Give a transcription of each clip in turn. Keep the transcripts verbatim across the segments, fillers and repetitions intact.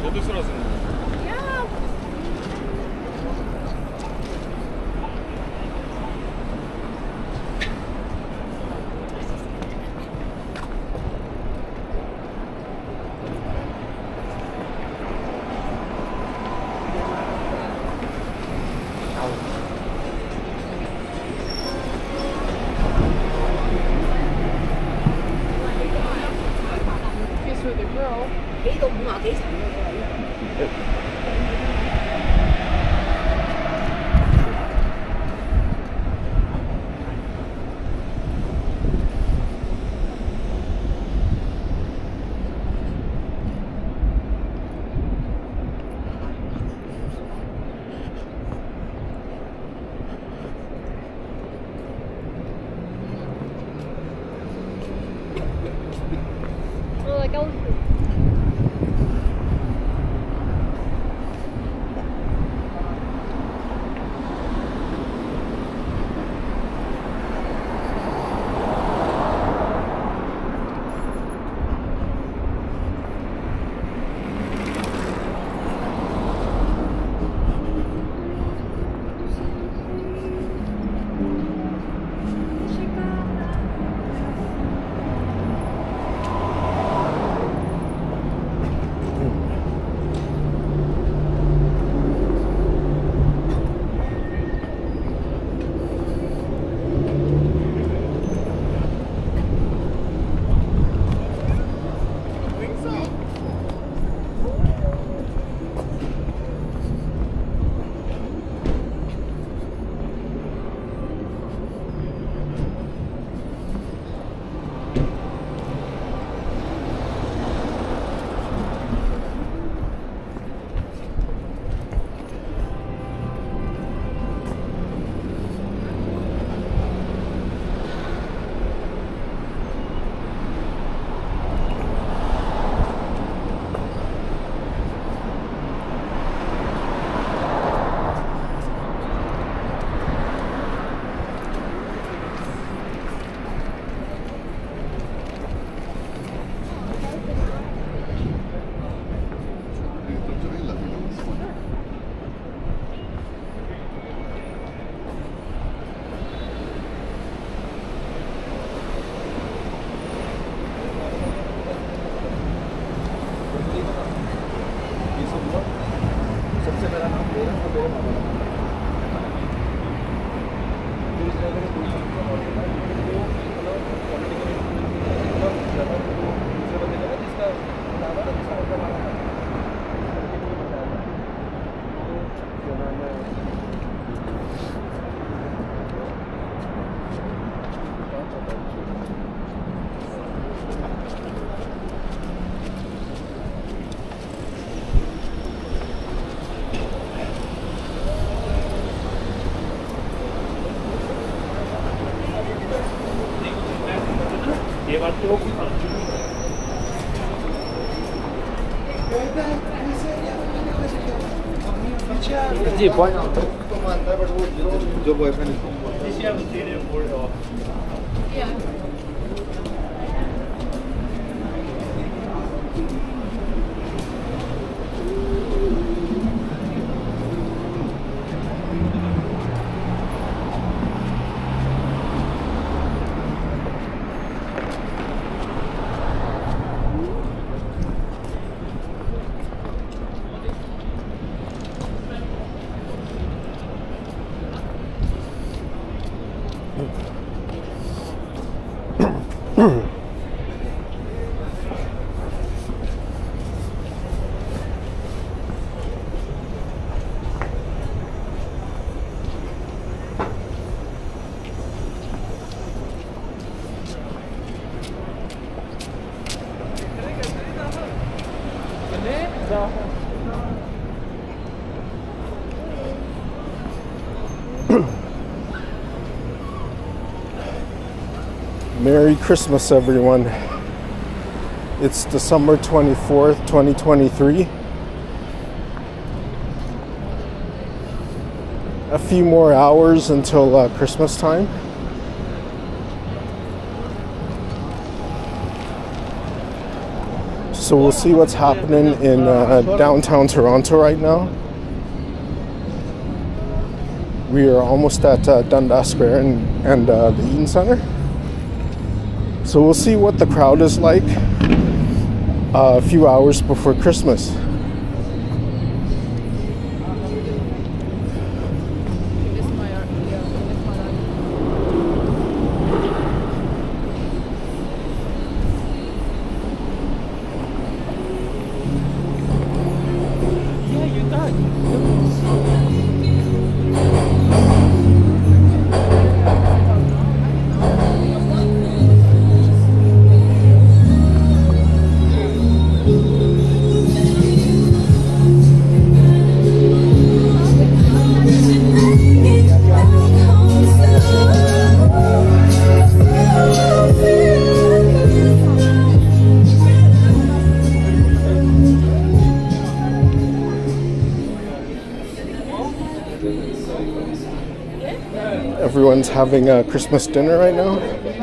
저도 쓰러졌네. 야. Kiss with a girl. 幾到五啊幾層嘅喎。 我嚟鳩。 जी point तो मानता है बट वो जो जो boyfriend Merry Christmas, everyone. It's December twenty-fourth, twenty twenty-three. A few more hours until uh, Christmas time. So we'll see what's happening in uh, downtown Toronto right now. We are almost at uh, Dundas Square and, and uh, the Eaton Centre. So we'll see what the crowd is like uh, a few hours before Christmas. Everyone's having a Christmas dinner right now.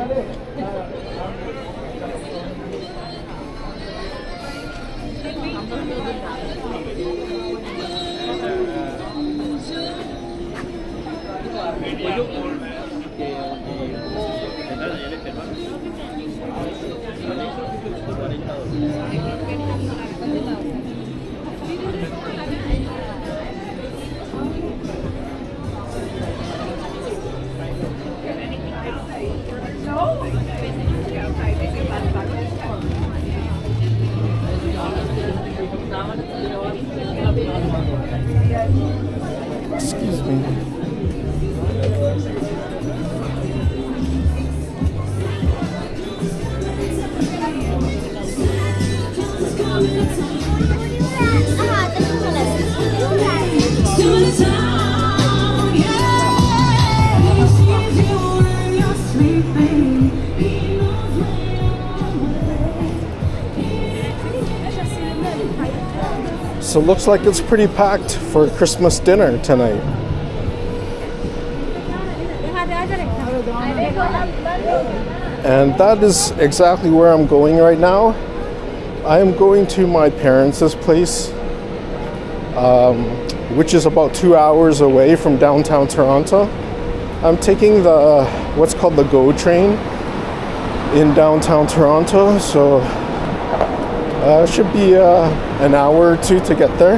Excuse me. So it looks like it's pretty packed for Christmas dinner tonight. And that is exactly where I'm going right now. I am going to my parents' place, um, which is about two hours away from downtown Toronto. I'm taking the what's called the GO train in downtown Toronto, so uh, it should be uh, an hour or two to get there.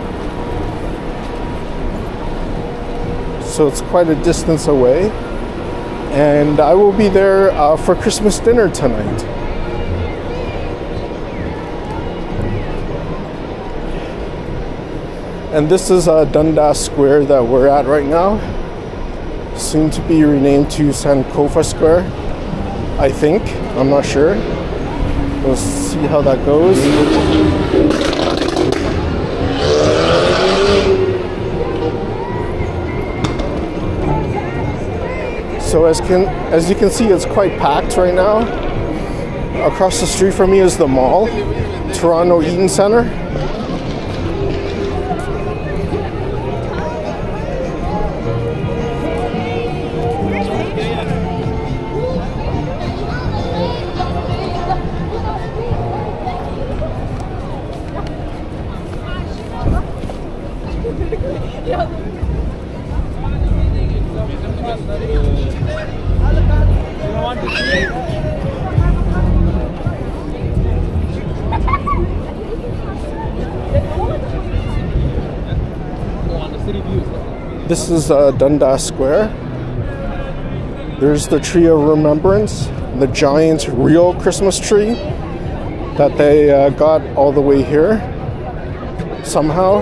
So it's quite a distance away, and I will be there uh, for Christmas dinner tonight. And this is uh, Dundas Square that we're at right now, soon to be renamed to Sankofa Square, I think. I'm not sure. We'll see how that goes. So as can as you can see, it's quite packed right now. Across the street from me is the mall, Toronto Eaton Centre. This is uh, Dundas Square. There's the tree of remembrance, the giant real Christmas tree that they uh, got all the way here somehow.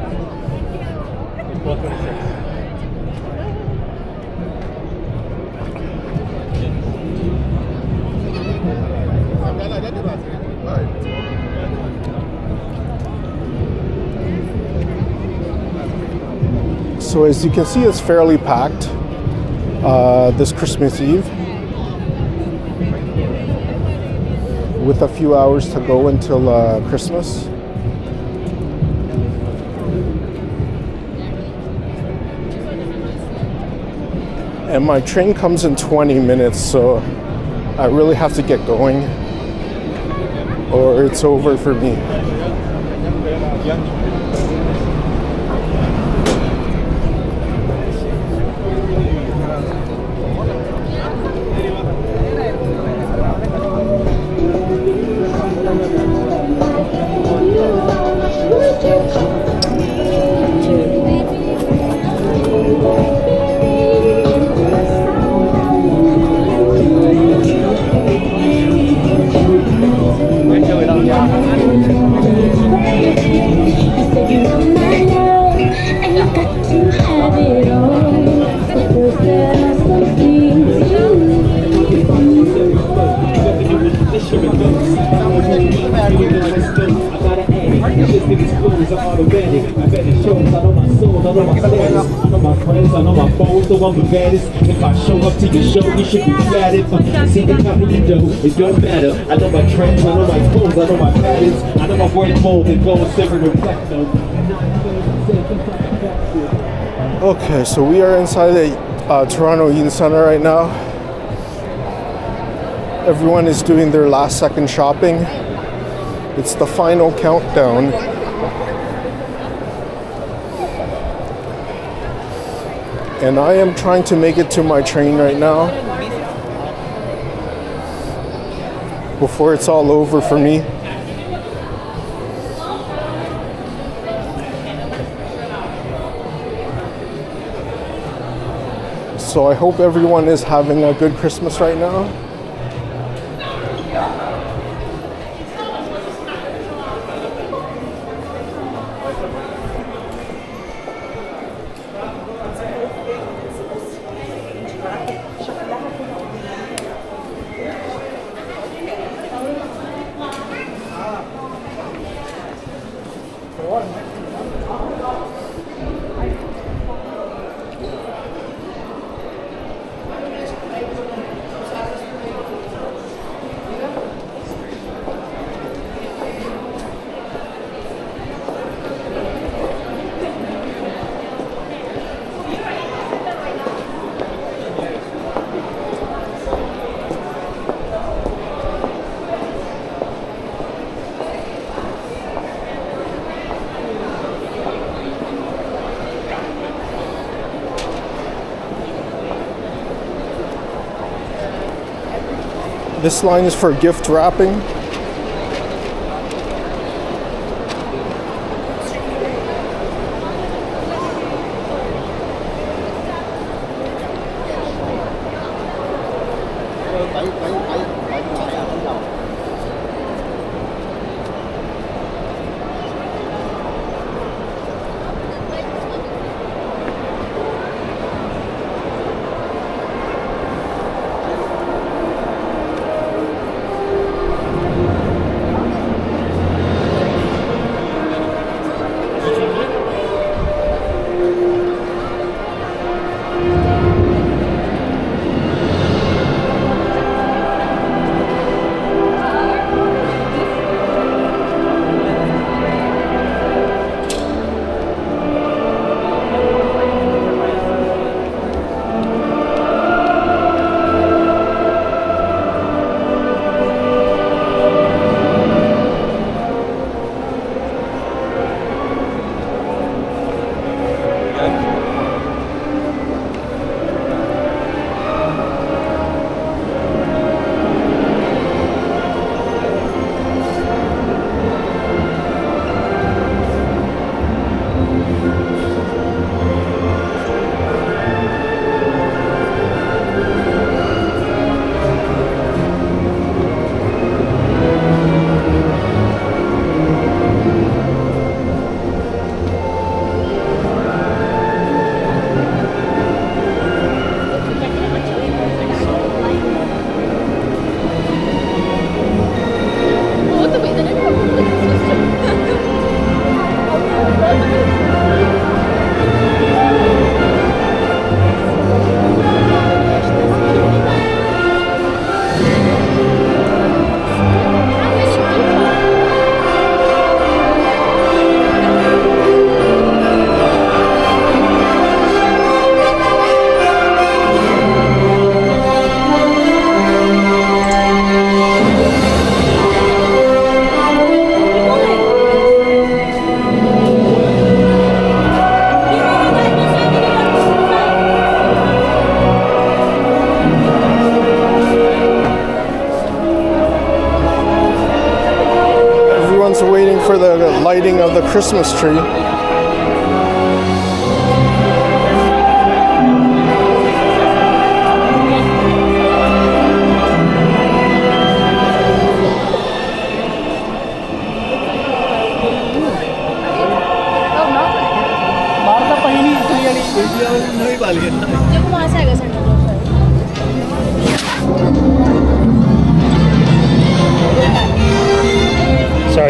So as you can see, it's fairly packed uh, this Christmas Eve, with a few hours to go until uh, Christmas. And my train comes in twenty minutes, so I really have to get going. or it's over for me. So I'm the baddest. If I show up to your show, you should be flattered. See the company you know, it don't matter. I know my trends, I know my clothes, I know my patterns. I know my voice mold and gold, silver, and platinum. Okay, so we are inside the uh, Toronto Eaton Center right now. Everyone is doing their last second shopping. It's the final countdown. And I am trying to make it to my train right now before it's all over for me. So I hope everyone is having a good Christmas right now. This line is for gift wrapping. lighting of the Christmas tree. देखो वहाँ से आएगा center Sorry.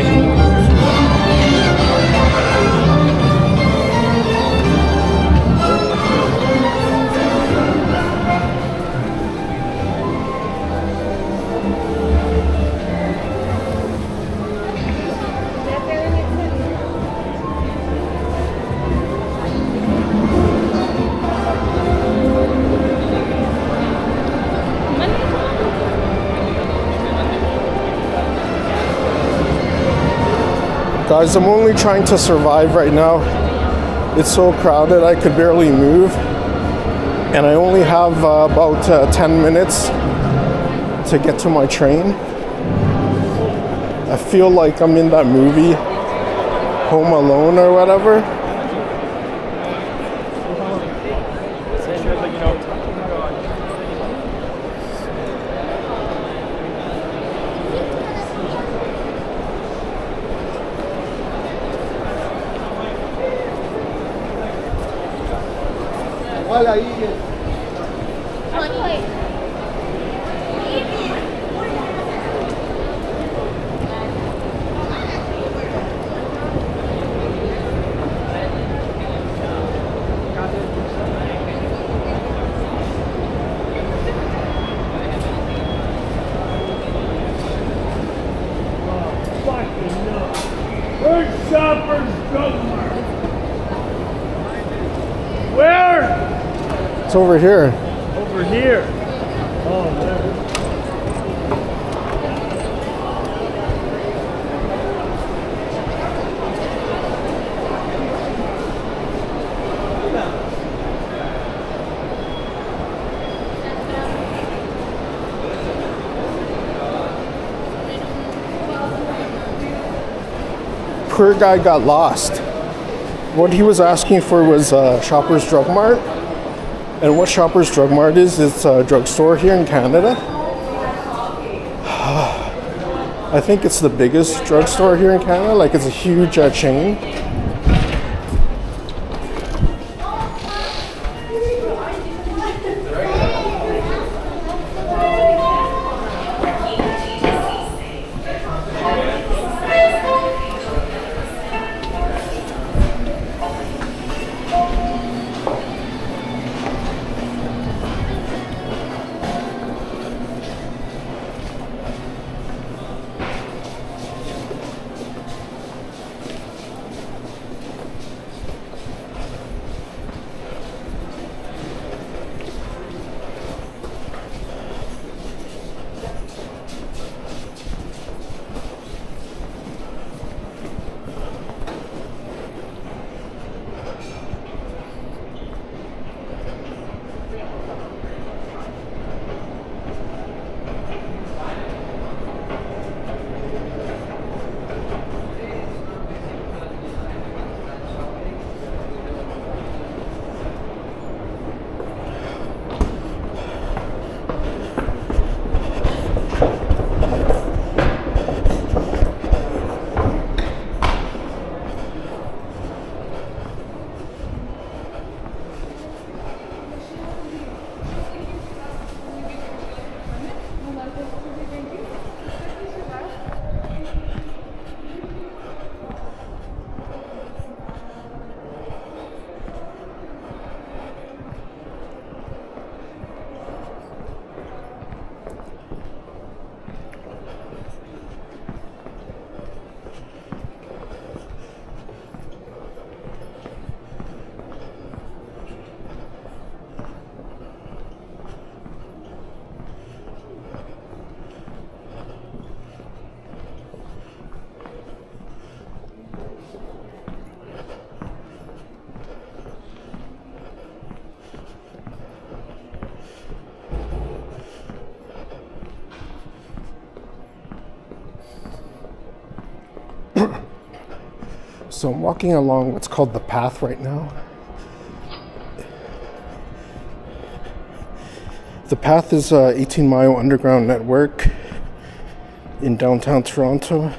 Guys, I'm only trying to survive right now. It's so crowded I could barely move. And I only have uh, about uh, ten minutes to get to my train. I feel like I'm in that movie, Home Alone or whatever. Olha aí. Where's Shopper's Drug Mart? Where? It's over here. Over here. Oh, there. Poor guy got lost. What he was asking for was uh, Shoppers Drug Mart. And what Shoppers Drug Mart is, it's a drugstore here in Canada. I think it's the biggest drugstore here in Canada. Like, it's a huge uh, chain. So I'm walking along what's called the path right now. The path is a eighteen mile underground network in downtown Toronto.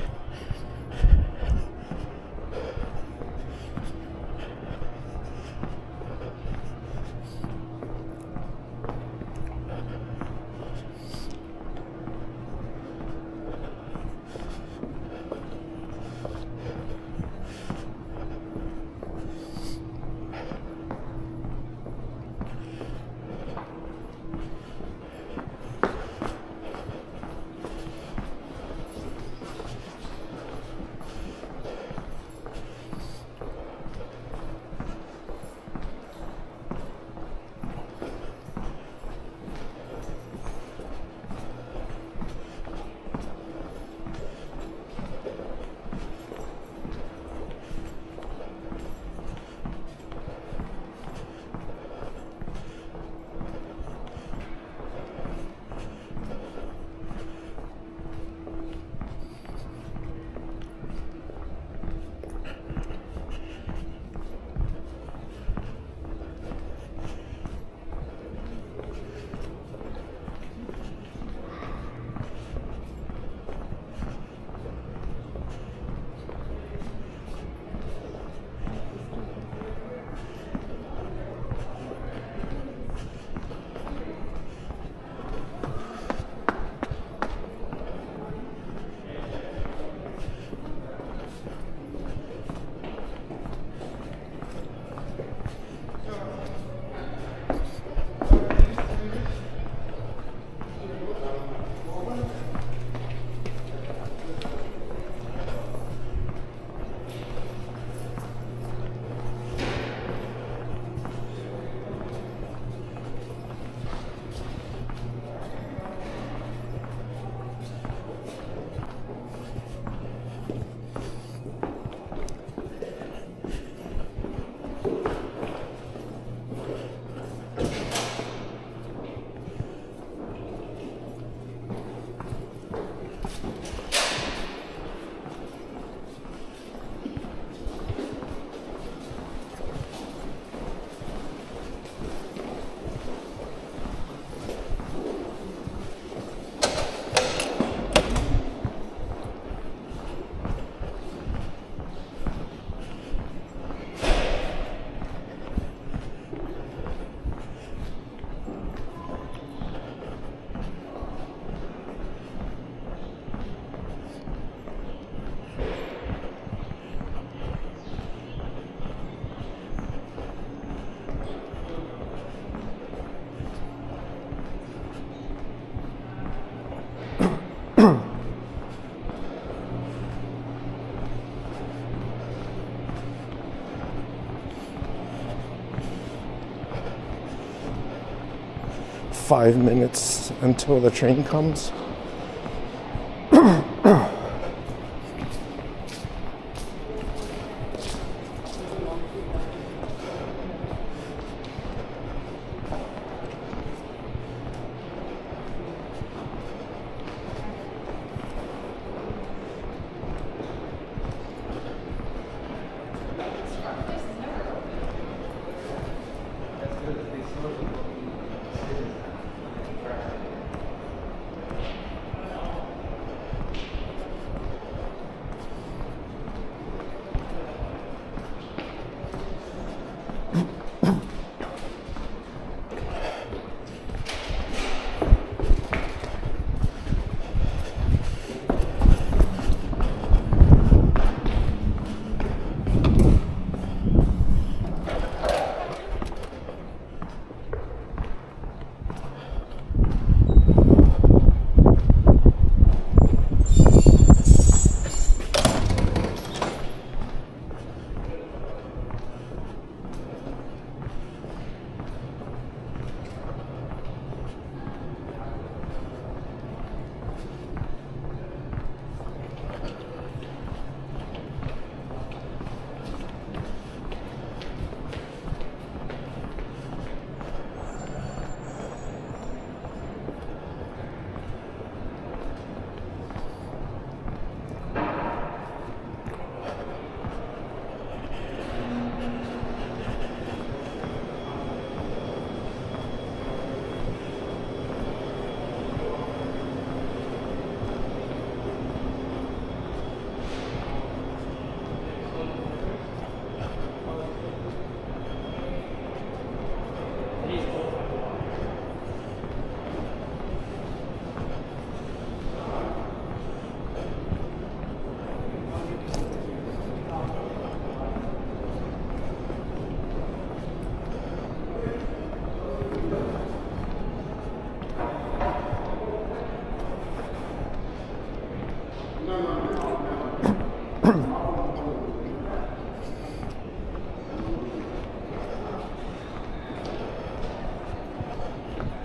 Five minutes until the train comes.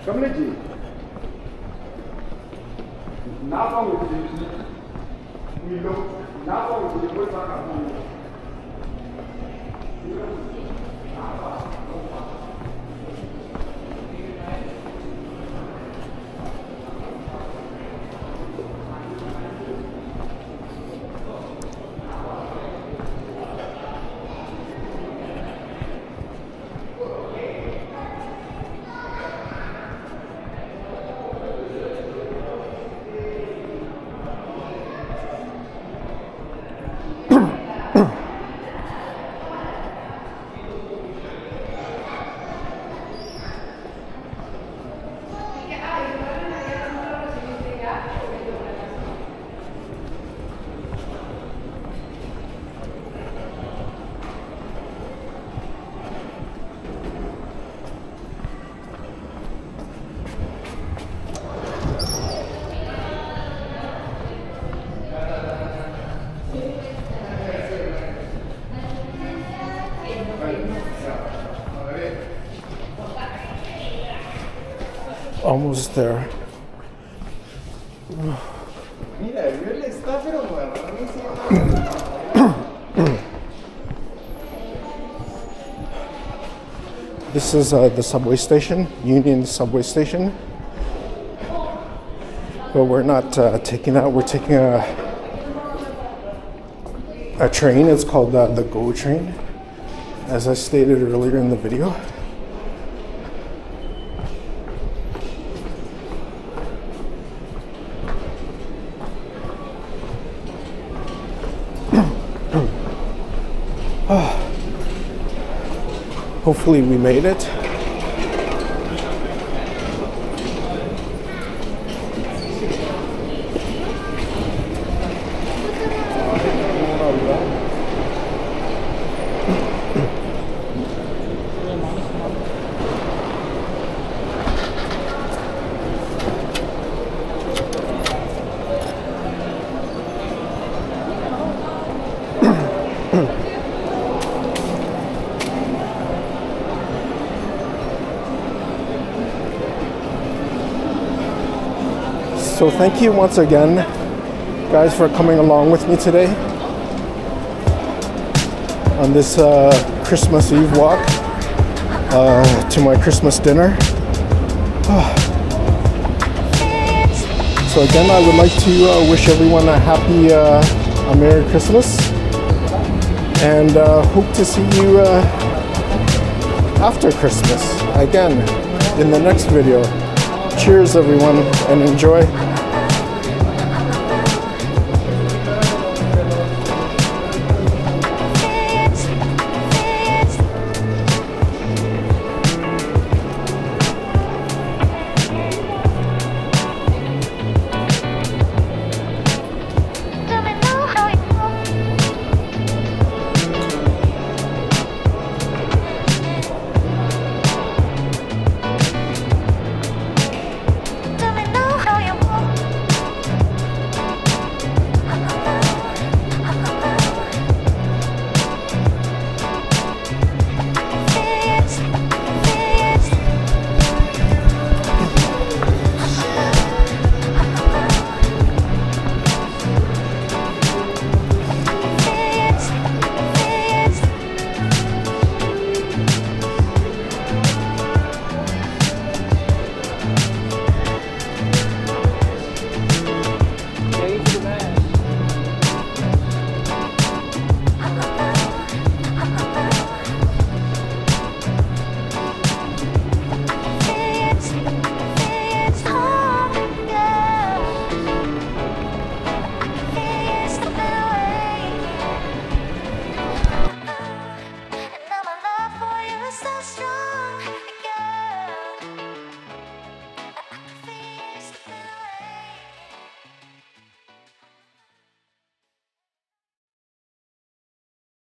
कमलेजी ना पाऊंगी we look now we look at almost there. Mira, él está pero bueno, This is uh, the subway station, Union Subway Station. But we're not uh, taking that, we're taking a, a train. It's called uh, the GO train, as I stated earlier in the video. Hopefully we made it. So thank you once again, guys, for coming along with me today on this uh, Christmas Eve walk uh, to my Christmas dinner. So again, I would like to uh, wish everyone a happy, uh, a Merry Christmas, and uh, hope to see you uh, after Christmas again in the next video. Cheers everyone, and enjoy.